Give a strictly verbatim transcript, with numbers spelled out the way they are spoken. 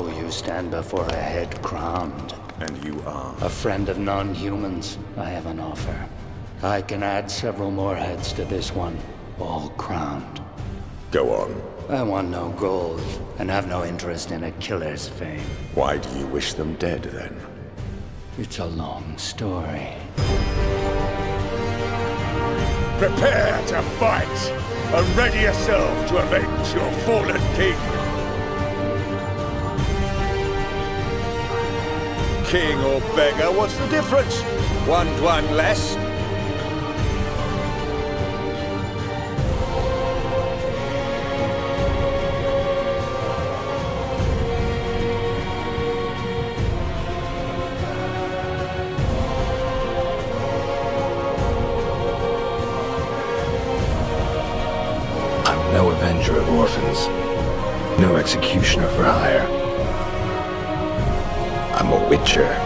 So you stand before a head crowned. And you are? A friend of non-humans. I have an offer. I can add several more heads to this one, all crowned. Go on. I want no gold, and have no interest in a killer's fame. Why do you wish them dead, then? It's a long story. Prepare to fight! And ready yourself to avenge your fallen king! King or beggar, what's the difference? One one less? I'm no avenger of orphans. No executioner for hire. I'm a witcher.